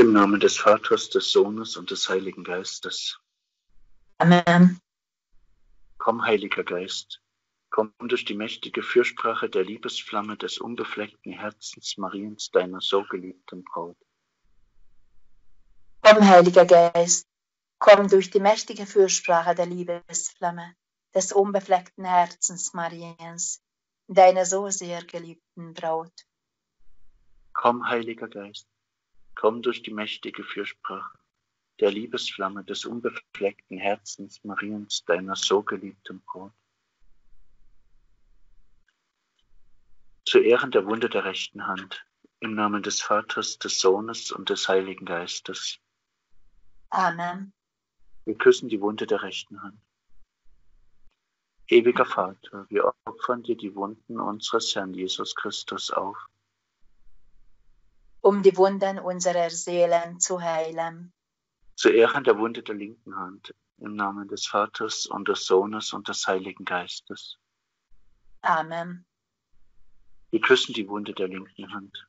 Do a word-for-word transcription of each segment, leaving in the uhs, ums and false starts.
Im Namen des Vaters, des Sohnes und des Heiligen Geistes. Amen. Komm, Heiliger Geist, komm durch die mächtige Fürsprache der Liebesflamme des unbefleckten Herzens Mariens, deiner so geliebten Braut. Komm, Heiliger Geist, komm durch die mächtige Fürsprache der Liebesflamme des unbefleckten Herzens Mariens, deiner so sehr geliebten Braut. Komm, Heiliger Geist, komm durch die mächtige Fürsprache der Liebesflamme des unbefleckten Herzens Mariens, deiner so geliebten Braut. Zu Ehren der Wunde der rechten Hand, im Namen des Vaters, des Sohnes und des Heiligen Geistes. Amen. Wir küssen die Wunde der rechten Hand. Ewiger Vater, wir opfern dir die Wunden unseres Herrn Jesus Christus auf, um die Wunden unserer Seelen zu heilen. zu Ehren der Wunde der linken Hand, im Namen des Vaters und des Sohnes und des Heiligen Geistes. Amen. Wir küssen die Wunde der linken Hand.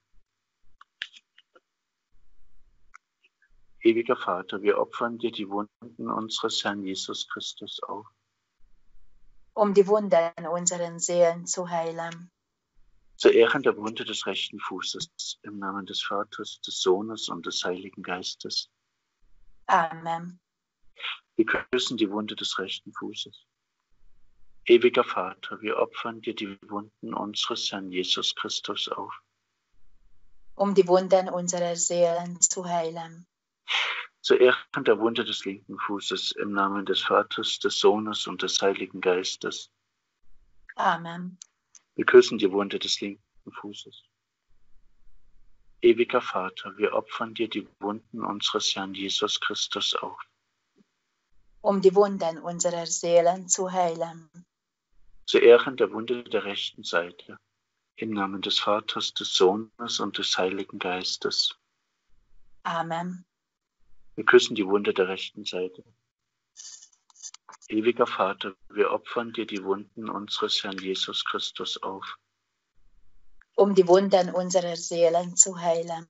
Ewiger Vater, wir opfern dir die Wunden unseres Herrn Jesus Christus auf, um die Wunden unserer Seelen zu heilen. zu Ehren der Wunde des rechten Fußes, im Namen des Vaters, des Sohnes und des Heiligen Geistes. Amen. Wir küssen die Wunde des rechten Fußes. Ewiger Vater, wir opfern dir die Wunden unseres Herrn Jesus Christus auf, um die Wunden unserer Seelen zu heilen. zu Ehren der Wunde des linken Fußes, im Namen des Vaters, des Sohnes und des Heiligen Geistes. Amen. Wir küssen die Wunde des linken Fußes. Ewiger Vater, wir opfern dir die Wunden unseres Herrn Jesus Christus auf, um die Wunden unserer Seelen zu heilen. zu Ehren der Wunde der rechten Seite, im Namen des Vaters, des Sohnes und des Heiligen Geistes. Amen. Wir küssen die Wunde der rechten Seite. Ewiger Vater, wir opfern dir die Wunden unseres Herrn Jesus Christus auf, um die Wunden unserer Seelen zu heilen.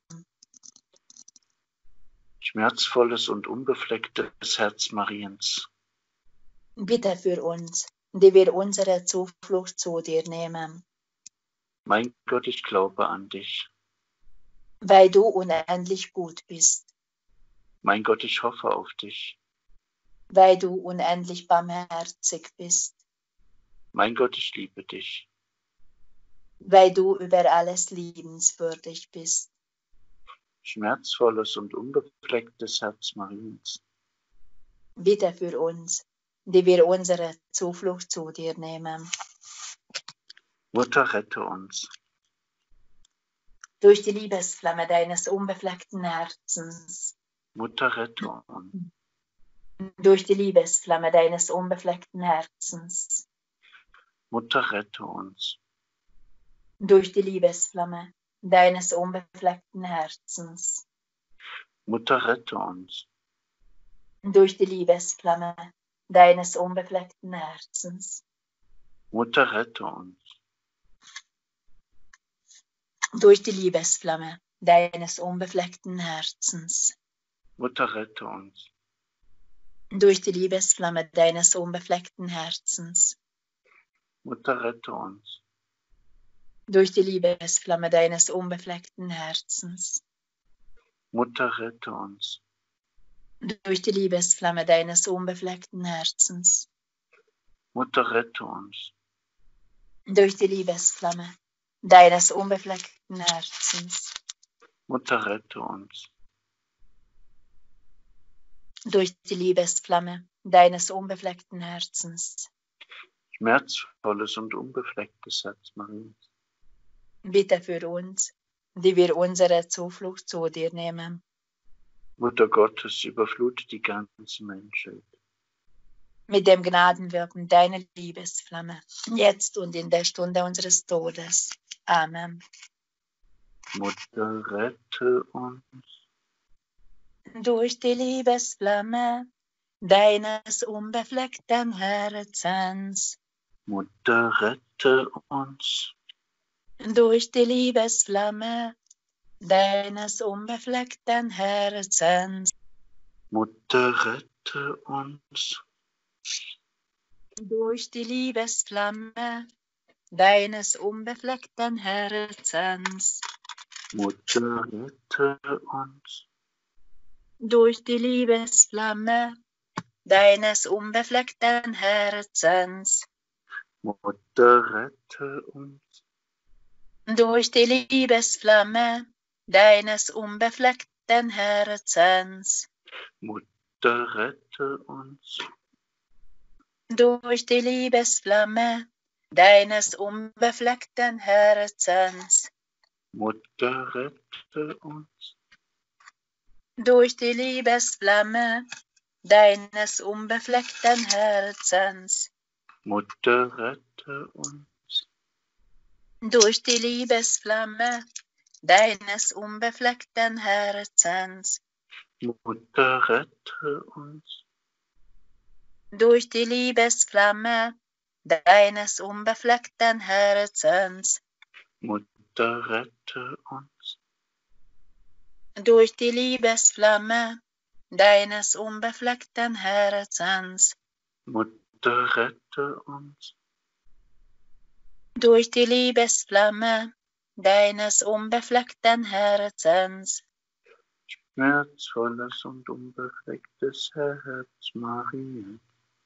Schmerzvolles und unbeflecktes Herz Mariens, bitte für uns, die wir unsere Zuflucht zu dir nehmen. Mein Gott, ich glaube an dich. Weil du unendlich gut bist. Mein Gott, ich hoffe auf dich. Weil du unendlich barmherzig bist. Mein Gott, ich liebe dich. Weil du über alles liebenswürdig bist. Schmerzvolles und unbeflecktes Herz Mariens, bitte für uns, die wir unsere Zuflucht zu dir nehmen. Mutter, rette uns. Durch die Liebesflamme deines unbefleckten Herzens. Mutter, rette uns. Durch die Liebesflamme deines unbefleckten Herzens. Mutter, rette uns. Durch die Liebesflamme deines unbefleckten Herzens. Mutter, rette uns. Durch die Liebesflamme deines unbefleckten Herzens. Mutter, rette uns. Durch die Liebesflamme deines unbefleckten Herzens. Mutter, rette uns. Durch die Liebesflamme deines unbefleckten Herzens. Mutter, rette uns. Durch die Liebesflamme deines unbefleckten Herzens. Mutter, rette uns. Durch die Liebesflamme deines unbefleckten Herzens. Mutter, rette uns. Durch die Liebesflamme deines unbefleckten Herzens. Mutter, rette uns. Durch die Liebesflamme deines unbefleckten Herzens. Schmerzvolles und unbeflecktes Herz Mariens, bitte für uns, die wir unsere Zuflucht zu dir nehmen. Mutter Gottes, überflute die ganze Menschheit mit dem Gnadenwirken deiner Liebesflamme, jetzt und in der Stunde unseres Todes. Amen. Mutter, rette uns. Durch die Liebesflamme deines unbefleckten Herzens. Mutter, rette uns. Durch die Liebesflamme deines unbefleckten Herzens. Mutter, rette uns. Durch die Liebesflamme deines unbefleckten Herzens. Mutter, rette uns. Durch die Liebesflamme deines unbefleckten Herzens. Mutter, rette uns. Durch die Liebesflamme deines unbefleckten Herzens. Mutter, rette uns. Durch die Liebesflamme deines unbefleckten Herzens. Mutter, rette uns. Durch die Liebesflamme deines unbefleckten Herzens. Mutter, rette uns. Durch die Liebesflamme deines unbefleckten Herzens. Mutter, rette uns. Durch die Liebesflamme deines unbefleckten Herzens. Mutter, rette uns. Durch die Liebesflamme deines unbefleckten Herzens. Mutter, rette uns. Durch die Liebesflamme deines unbefleckten Herzens. Schmerzvolles und unbeflecktes Herz Maria,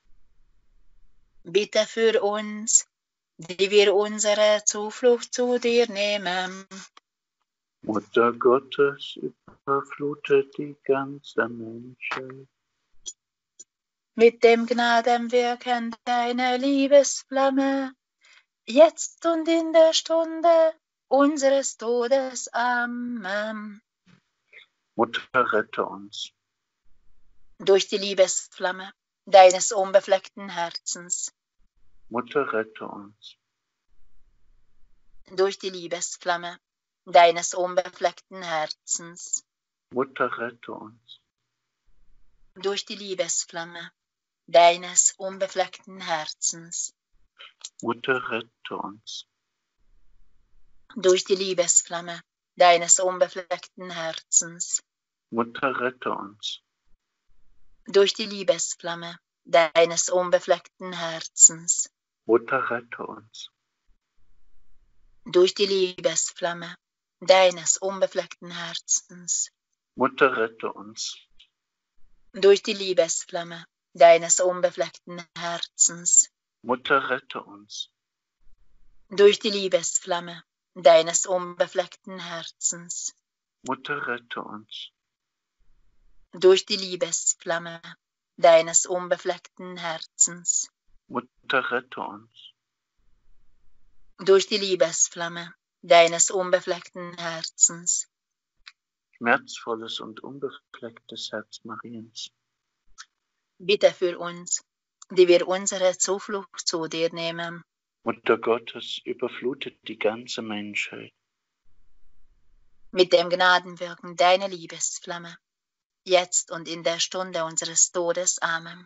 Bitte für uns, die wir unsere Zuflucht zu dir nehmen. Mutter Gottes, überflutet die ganze Menschheit Mit dem Gnadenwirken deiner Liebesflamme, jetzt und in der Stunde unseres Todes. Amen. Mutter, rette uns. Durch die Liebesflamme deines unbefleckten Herzens. Mutter, rette uns. Durch die Liebesflamme deines unbefleckten Herzens. Mutter, rette uns. Durch die Liebesflamme deines unbefleckten Herzens. Mutter, rette uns. Durch die Liebesflamme deines unbefleckten Herzens. Mutter, rette uns. Durch die Liebesflamme deines unbefleckten Herzens. Mutter, rette uns. Durch die Liebesflamme deines unbefleckten Herzens. Mutter, rette uns. Durch die Liebesflamme deines unbefleckten Herzens. Mutter, rette uns. Durch die Liebesflamme deines unbefleckten Herzens. Mutter, rette uns. Durch die Liebesflamme deines unbefleckten Herzens. Mutter, rette uns. Durch die Liebesflamme deines unbefleckten Herzens. Schmerzvolles und unbeflecktes Herz Mariens, Bitte für uns, die wir unsere Zuflucht zu dir nehmen. Mutter Gottes, überflutet die ganze Menschheit Mit dem Gnadenwirken deiner Liebesflamme, jetzt und in der Stunde unseres Todes. Amen.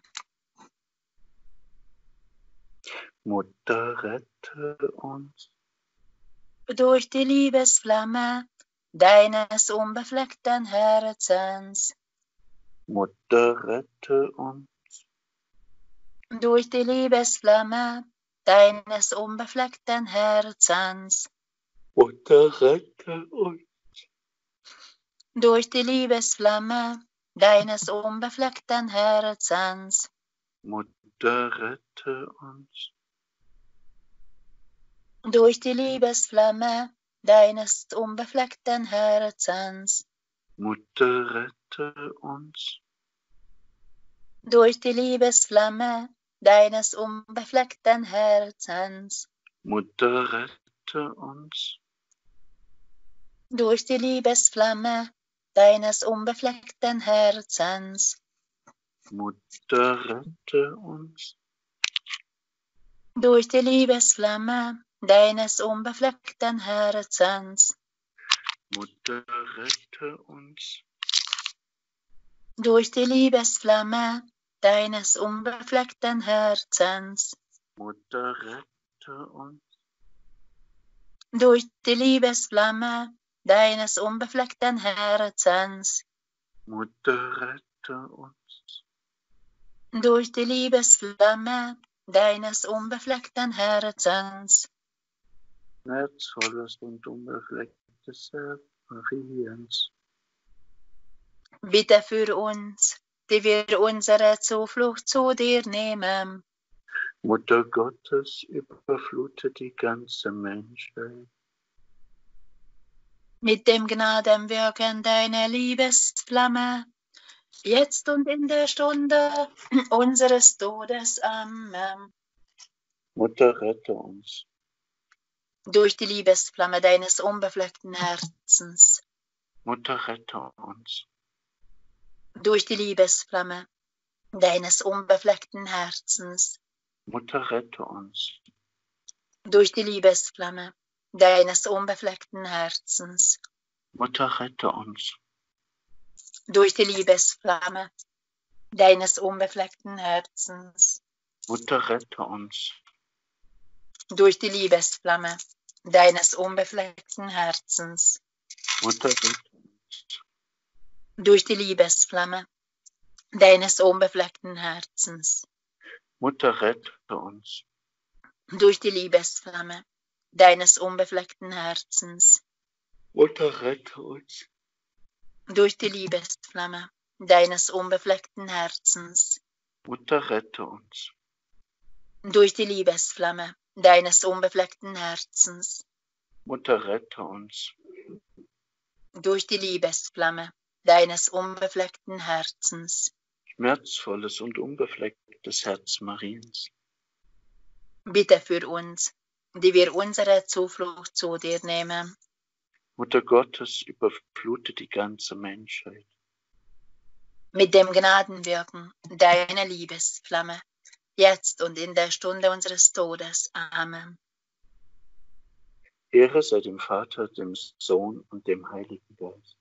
Mutter, rette uns. Durch die Liebesflamme deines unbefleckten Herzens. Mutter, rette uns. Durch die Liebesflamme deines unbefleckten Herzens. Mutter, rette uns. Durch die Liebesflamme deines unbefleckten Herzens. Mutter, rette uns. Durch die Liebesflamme deines unbefleckten Herzens. Mutter, rette uns. Durch die Liebesflamme deines unbefleckten Herzens. Mutter, rette uns. Durch die Liebesflamme deines unbefleckten Herzens. Mutter, rette uns. Durch die Liebesflamme deines unbefleckten Herzens. Mutter, rette uns. Durch die Liebesflamme deines unbefleckten Herzens. Mutter, rette uns. Durch die Liebesflamme deines unbefleckten Herzens. Mutter, rette uns. Durch die Liebesflamme deines unbefleckten Herzens. Herzvolles und unbeflecktes Herz Mariens. Bitte für uns, die wir unsere Zuflucht zu dir nehmen. Mutter Gottes, überflute die ganze Menschheit. Mit dem Gnadenwirken deiner Liebesflamme, jetzt und in der Stunde unseres Todes. Amen. Mutter, rette uns. Durch die Liebesflamme deines unbefleckten Herzens. Mutter, rette uns. Durch die Liebesflamme deines unbefleckten Herzens. Mutter, rette uns. Durch die Liebesflamme deines unbefleckten Herzens. Mutter, rette uns. Durch die Liebesflamme deines unbefleckten Herzens. Mutter, rette uns. Durch die Liebesflamme deines unbefleckten Herzens. Mutter, rette uns. Durch die Liebesflamme deines unbefleckten Herzens. Mutter, rette uns. Durch die Liebesflamme deines unbefleckten Herzens. Mutter, rette uns. Durch die Liebesflamme deines unbefleckten Herzens. Mutter, rette uns. Durch die Liebesflamme deines unbefleckten Herzens. Mutter, rette uns. Durch die Liebesflamme deines unbefleckten Herzens. Schmerzvolles und unbeflecktes Herz Mariens. Bitte für uns, die wir unsere Zuflucht zu dir nehmen. Mutter Gottes, überflute die ganze Menschheit. Mit dem Gnadenwirken deiner Liebesflamme, jetzt und in der Stunde unseres Todes. Amen. Ehre sei dem Vater, dem Sohn und dem Heiligen Geist.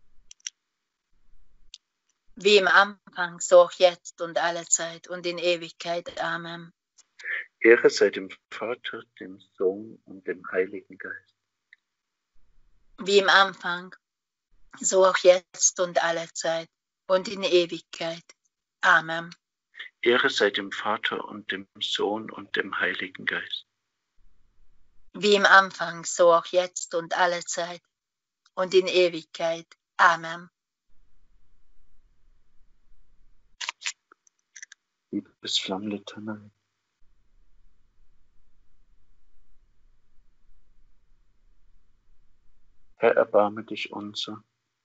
Wie im Anfang, so auch jetzt und alle Zeit und in Ewigkeit. Amen. Ehre sei dem Vater, dem Sohn und dem Heiligen Geist. Wie im Anfang, so auch jetzt und alle Zeit und in Ewigkeit. Amen. Ehre sei dem Vater und dem Sohn und dem Heiligen Geist. Wie im Anfang, so auch jetzt und alle Zeit und in Ewigkeit. Amen. Liebesflammlitanei. Herr, erbarme dich unser.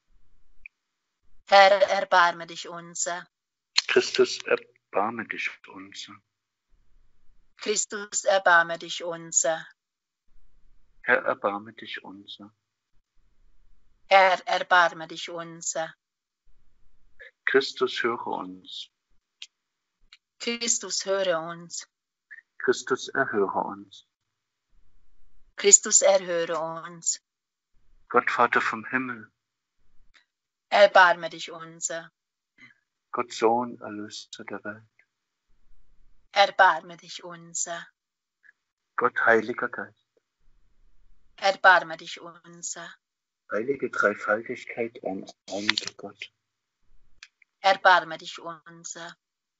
Herr, erbarme dich unser. Christus, erbarme dich unser. Christus, erbarme dich unser. Herr, erbarme dich unser. Herr, erbarme dich unser. Christus, höre uns. Christus, höre uns. Christus, erhöre uns. Christus, erhöre uns. Gott, Vater vom Himmel. Erbarme dich unser. Gott, Sohn, Erlöser der Welt. Erbarme dich unser. Gott, Heiliger Geist. Erbarme dich unser. Heilige Dreifaltigkeit, ein einiger Gott. Erbarme dich unser.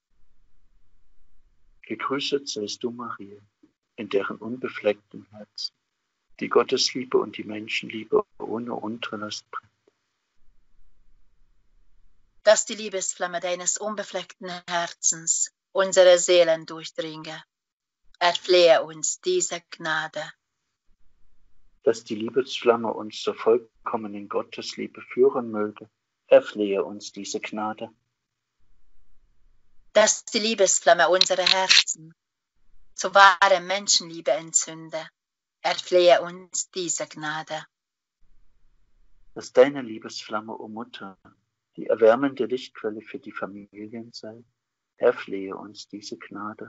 Gegrüßet seist du, Maria, in deren unbeflecktem Herzen die Gottesliebe und die Menschenliebe ohne Unterlass brennt. Dass die Liebesflamme deines unbefleckten Herzens unsere Seelen durchdringe, erflehe uns diese Gnade. Dass die Liebesflamme uns zur vollkommenen Gottesliebe führen möge, erflehe uns diese Gnade. Dass die Liebesflamme unsere Herzen zu wahrer Menschenliebe entzünde, erflehe uns diese Gnade. Dass deine Liebesflamme, o Mutter, die erwärmende Lichtquelle für die Familien sei, erflehe uns diese Gnade.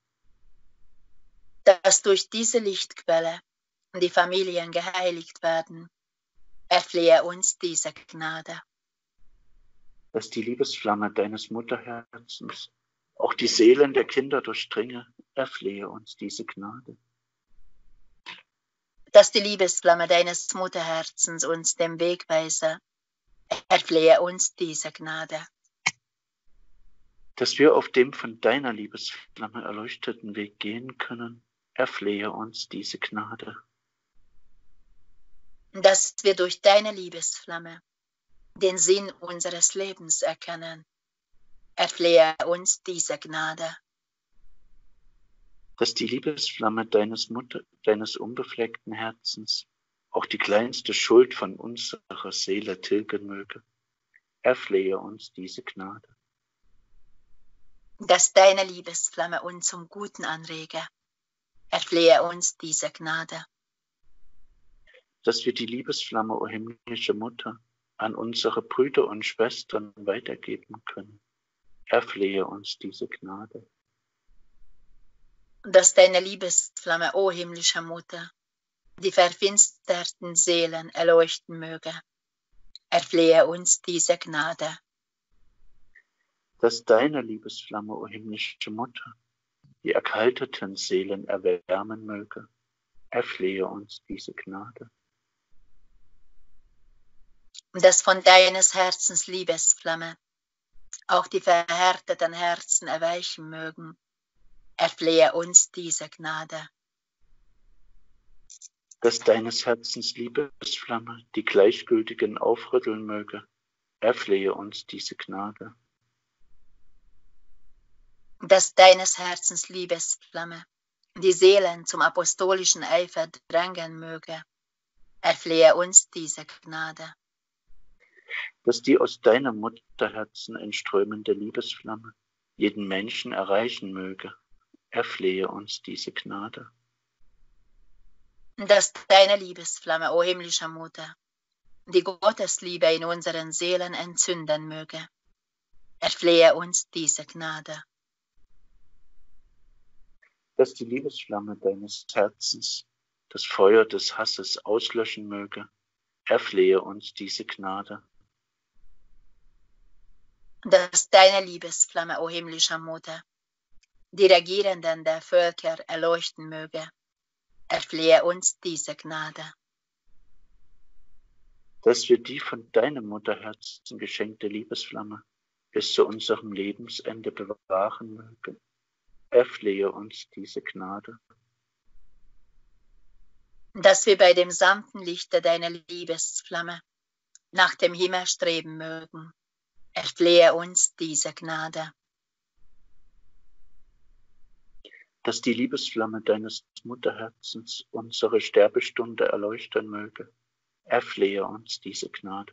Dass durch diese Lichtquelle die Familien geheiligt werden, erflehe uns diese Gnade. Dass die Liebesflamme deines Mutterherzens auch die Seelen der Kinder durchdringe, erflehe uns diese Gnade. dass die Liebesflamme deines Mutterherzens uns den Weg weise, erflehe uns diese Gnade. Dass wir auf dem von deiner Liebesflamme erleuchteten Weg gehen können, erflehe uns diese Gnade. Dass wir durch deine Liebesflamme den Sinn unseres Lebens erkennen, erflehe uns diese Gnade. Dass die Liebesflamme deines, Mutter, deines unbefleckten Herzens auch die kleinste Schuld von unserer Seele tilgen möge, erflehe uns diese Gnade. Dass deine Liebesflamme uns zum Guten anrege, erflehe uns diese Gnade. Dass wir die Liebesflamme, o himmlische Mutter, an unsere Brüder und Schwestern weitergeben können, erflehe uns diese Gnade. Dass deine Liebesflamme, o himmlische Mutter, die verfinsterten Seelen erleuchten möge, erflehe uns diese Gnade. Dass deine Liebesflamme, o himmlische Mutter, die erkalteten Seelen erwärmen möge, erflehe uns diese Gnade. Dass von deines Herzens Liebesflamme auch die verhärteten Herzen erweichen mögen, erflehe uns diese Gnade. Dass deines Herzens Liebesflamme die Gleichgültigen aufrütteln möge, erflehe uns diese Gnade. Dass deines Herzens Liebesflamme die Seelen zum apostolischen Eifer drängen möge, erflehe uns diese Gnade. Dass die aus deinem Mutterherzen entströmende Liebesflamme jeden Menschen erreichen möge, erflehe uns diese Gnade. Dass deine Liebesflamme, o himmlische Mutter, die Gottesliebe in unseren Seelen entzünden möge, erflehe uns diese Gnade. Dass die Liebesflamme deines Herzens das Feuer des Hasses auslöschen möge, erflehe uns diese Gnade. Dass deine Liebesflamme, o himmlische Mutter, die Regierenden der Völker erleuchten möge, erflehe uns diese Gnade. Dass wir die von deinem Mutterherzen geschenkte Liebesflamme bis zu unserem Lebensende bewahren mögen, erflehe uns diese Gnade. Dass wir bei dem sanften Lichte deiner Liebesflamme nach dem Himmel streben mögen, erflehe uns diese Gnade. Dass die Liebesflamme deines Mutterherzens unsere Sterbestunde erleuchten möge, erflehe uns diese Gnade.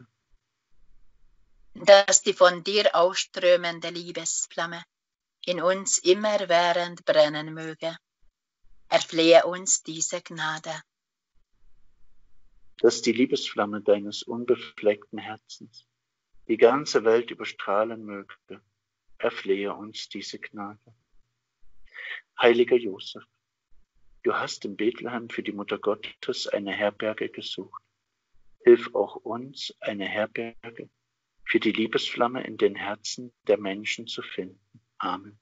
Dass die von dir ausströmende Liebesflamme in uns immerwährend brennen möge, erflehe uns diese Gnade. Dass die Liebesflamme deines unbefleckten Herzens die ganze Welt überstrahlen möge, erflehe uns diese Gnade. Heiliger Josef, du hast in Bethlehem für die Mutter Gottes eine Herberge gesucht. Hilf auch uns, eine Herberge für die Liebesflamme in den Herzen der Menschen zu finden. Amen.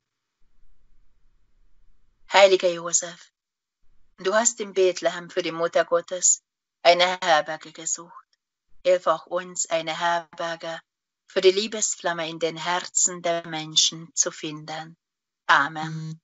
Heiliger Josef, du hast in Bethlehem für die Mutter Gottes eine Herberge gesucht. Hilf auch uns, eine Herberge für die Liebesflamme in den Herzen der Menschen zu finden. Amen.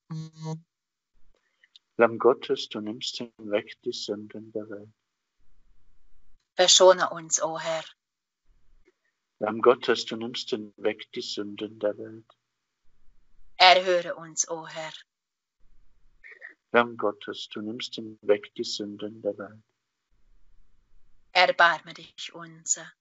Lamm Gottes, du nimmst hinweg die Sünden der Welt. Verschone uns, o Herr. Lamm Gottes, du nimmst hinweg die Sünden der Welt. Erhöre uns, o Herr. Lamm Gottes, du nimmst hinweg die Sünden der Welt. Erbarme dich unser.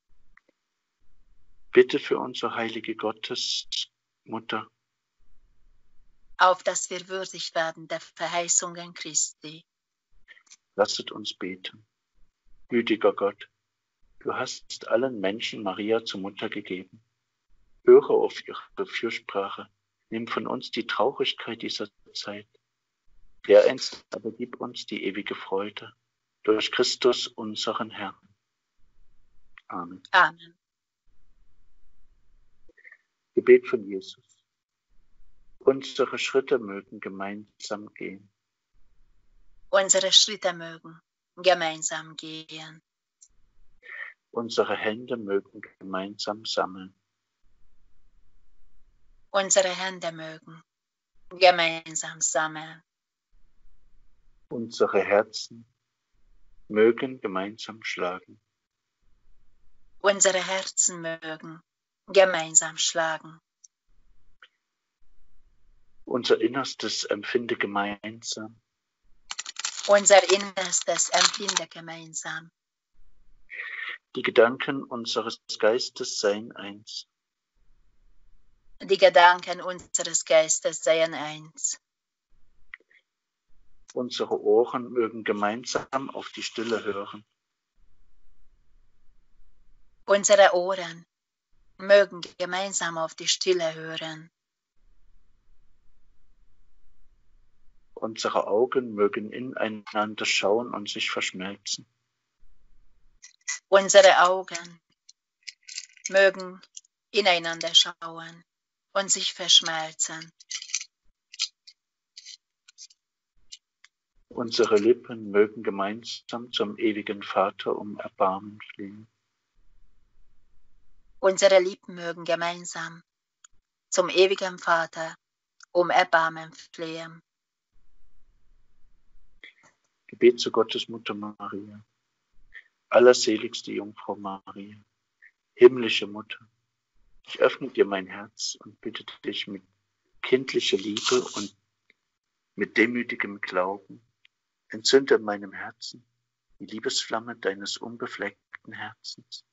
Bitte für unsere heilige Gottesmutter, auf dass wir würdig werden der Verheißungen Christi. Lasset uns beten. Gütiger Gott, du hast allen Menschen Maria zur Mutter gegeben. Höre auf ihre Fürsprache, nimm von uns die Traurigkeit dieser Zeit. Dereinst aber gib uns die ewige Freude durch Christus unseren Herrn. Amen. Amen. Gebet von Jesus. Unsere Schritte mögen gemeinsam gehen. Unsere Schritte mögen gemeinsam gehen. Unsere Hände mögen gemeinsam sammeln. Unsere Hände mögen gemeinsam sammeln. Unsere Herzen mögen gemeinsam schlagen. Unsere Herzen mögen gemeinsam schlagen. Unser Innerstes empfinde gemeinsam. Unser Innerstes empfinde gemeinsam. Die Gedanken unseres Geistes seien eins. Die Gedanken unseres Geistes seien eins. Unsere Ohren mögen gemeinsam auf die Stille hören. Unsere Ohren mögen gemeinsam auf die Stille hören. Unsere Augen mögen ineinander schauen und sich verschmelzen. Unsere Augen mögen ineinander schauen und sich verschmelzen. Unsere Lippen mögen gemeinsam zum ewigen Vater um Erbarmen flehen. Unsere Lippen mögen gemeinsam zum ewigen Vater um Erbarmen flehen. Gebet zu Gottes Mutter Maria, allerseligste Jungfrau Maria, himmlische Mutter, ich öffne dir mein Herz und bitte dich mit kindlicher Liebe und mit demütigem Glauben, entzünde in meinem Herzen die Liebesflamme deines unbefleckten Herzens.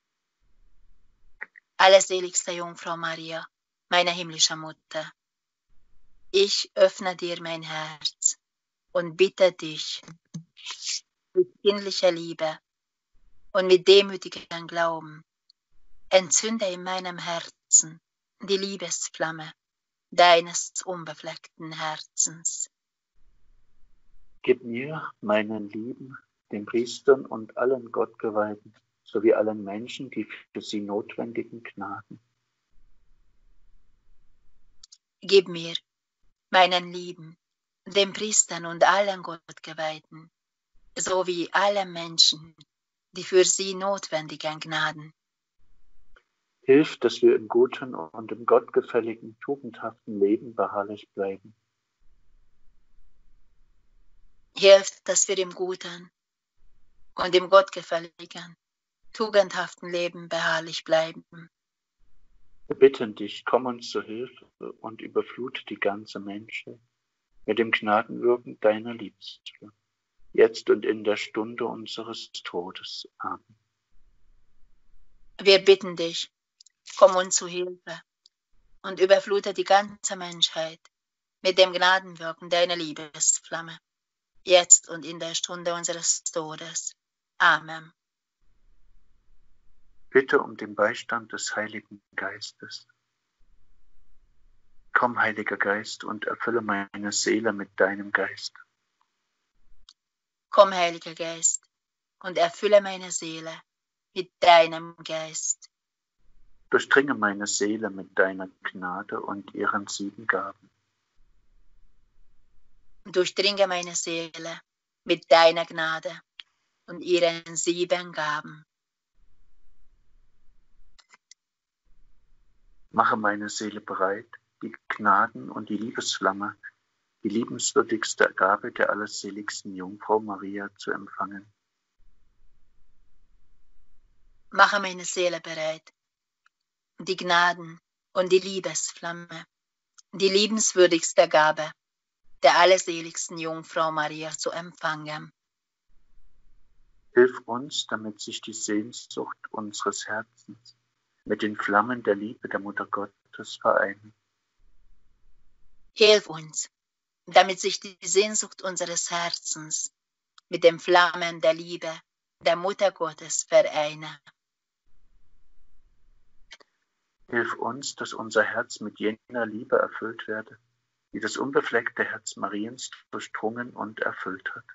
Allerseligste Jungfrau Maria, meine himmlische Mutter, ich öffne dir mein Herz und bitte dich mit kindlicher Liebe und mit demütigem Glauben, entzünde in meinem Herzen die Liebesflamme deines unbefleckten Herzens. Gib mir, meinen Lieben, den Priestern und allen Gottgeweihten, sowie allen Menschen die für sie notwendigen Gnaden. Gib mir, meinen Lieben, den Priestern und allen Gottgeweihten, sowie allen Menschen die für sie notwendigen Gnaden. Hilf, dass wir im guten und im gottgefälligen, tugendhaften Leben beharrlich bleiben. Hilf, dass wir im guten und im gottgefälligen, tugendhaften Leben beharrlich bleiben. Wir bitten dich, komm uns zur Hilfe und überflut die ganze Menschheit mit dem Gnadenwirken deiner Liebe, jetzt und in der Stunde unseres Todes. Amen. Wir bitten dich, komm uns zu Hilfe und überflute die ganze Menschheit mit dem Gnadenwirken deiner Liebesflamme, jetzt und in der Stunde unseres Todes. Amen. Bitte um den Beistand des Heiligen Geistes. Komm, Heiliger Geist, und erfülle meine Seele mit deinem Geist. Komm, Heiliger Geist, und erfülle meine Seele mit deinem Geist. Durchdringe meine Seele mit deiner Gnade und ihren sieben Gaben. Durchdringe meine Seele mit deiner Gnade und ihren sieben Gaben. Mache meine Seele bereit, die Gnaden und die Liebesflamme, die liebenswürdigste Gabe der allerseligsten Jungfrau Maria zu empfangen. Mache meine Seele bereit, die Gnaden und die Liebesflamme, die liebenswürdigste Gabe der allerseligsten Jungfrau Maria zu empfangen. Hilf uns, damit sich die Sehnsucht unseres Herzens mit den Flammen der Liebe der Mutter Gottes vereinen. Hilf uns, damit sich die Sehnsucht unseres Herzens mit den Flammen der Liebe der Mutter Gottes vereine. Hilf uns, dass unser Herz mit jener Liebe erfüllt werde, die das unbefleckte Herz Mariens durchdrungen und erfüllt hat.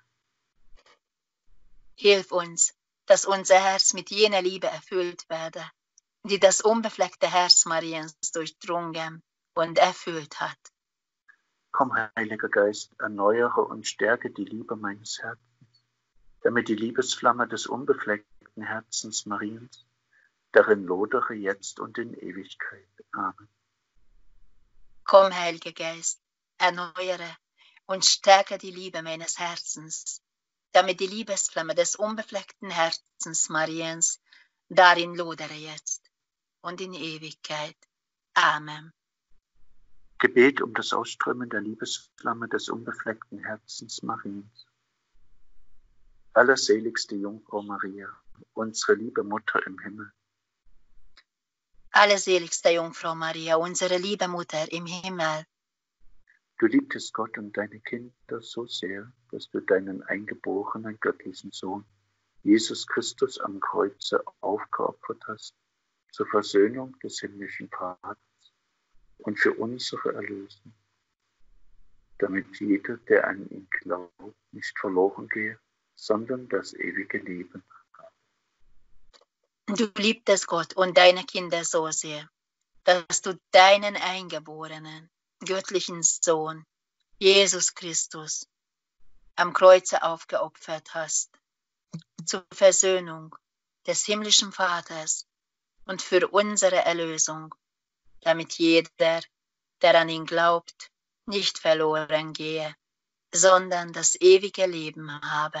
Hilf uns, dass unser Herz mit jener Liebe erfüllt werde, die das unbefleckte Herz Mariens durchdrungen und erfüllt hat. Komm, Heiliger Geist, erneuere und stärke die Liebe meines Herzens, damit die Liebesflamme des unbefleckten Herzens Mariens darin lodere jetzt und in Ewigkeit. Amen. Komm, Heiliger Geist, erneuere und stärke die Liebe meines Herzens, damit die Liebesflamme des unbefleckten Herzens Mariens darin lodere jetzt und in Ewigkeit. Amen. Gebet um das Ausströmen der Liebesflamme des unbefleckten Herzens Mariens. Allerseligste Jungfrau Maria, unsere liebe Mutter im Himmel. Allerseligste Jungfrau Maria, unsere liebe Mutter im Himmel. Du liebtest Gott und deine Kinder so sehr, dass du deinen eingeborenen göttlichen Sohn, Jesus Christus, am Kreuze aufgeopfert hast, zur Versöhnung des himmlischen Vaters und für unsere Erlösung, damit jeder, der an ihn glaubt, nicht verloren gehe, sondern das ewige Leben habe. Du liebtest Gott und deine Kinder so sehr, dass du deinen eingeborenen, göttlichen Sohn, Jesus Christus, am Kreuze aufgeopfert hast, zur Versöhnung des himmlischen Vaters und für unsere Erlösung, damit jeder, der an ihn glaubt, nicht verloren gehe, sondern das ewige Leben habe.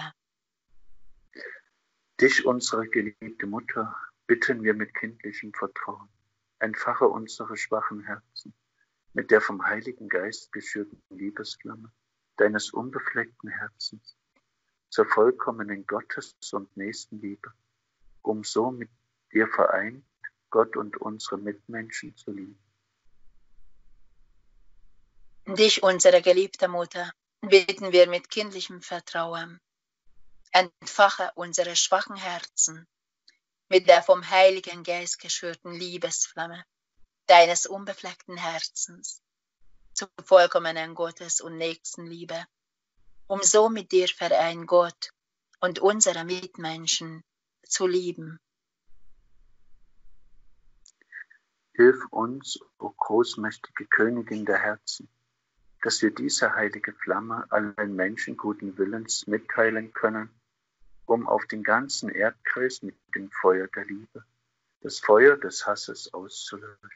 Dich, unsere geliebte Mutter, bitten wir mit kindlichem Vertrauen, entfache unsere schwachen Herzen mit der vom Heiligen Geist geschürten Liebesflamme deines unbefleckten Herzens zur vollkommenen Gottes- und Nächstenliebe, um so mit dir vereint Gott und unsere Mitmenschen zu lieben. Dich, unsere geliebte Mutter, bitten wir mit kindlichem Vertrauen, entfache unsere schwachen Herzen mit der vom Heiligen Geist geschürten Liebesflamme deines unbefleckten Herzens zur vollkommenen Gottes- und Nächstenliebe, um so mit dir vereint Gott und unsere Mitmenschen zu lieben. Hilf uns, o großmächtige Königin der Herzen, dass wir diese heilige Flamme allen Menschen guten Willens mitteilen können, um auf den ganzen Erdkreis mit dem Feuer der Liebe das Feuer des Hasses auszulöschen.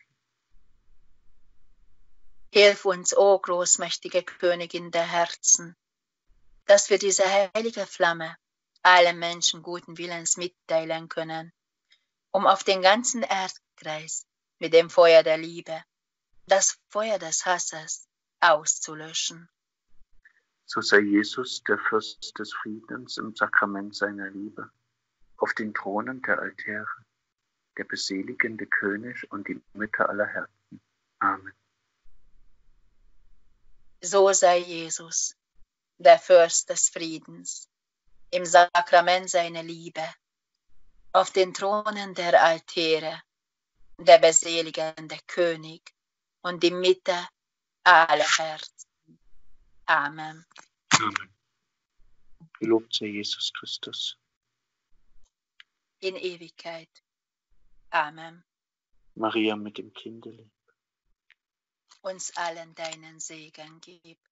Hilf uns, o großmächtige Königin der Herzen, dass wir diese heilige Flamme allen Menschen guten Willens mitteilen können, um auf den ganzen Erdkreis mit dem Feuer der Liebe das Feuer des Hasses auszulöschen. So sei Jesus, der Fürst des Friedens, im Sakrament seiner Liebe, auf den Thronen der Altäre, der beseligende König und die Mitte aller Herzen. Amen. So sei Jesus, der Fürst des Friedens, im Sakrament seiner Liebe, auf den Thronen der Altäre, der beseligende König und die Mitte aller Herzen. Amen. Amen. Gelobt sei Jesus Christus. In Ewigkeit. Amen. Maria mit dem Kindelieb. Uns allen deinen Segen gib.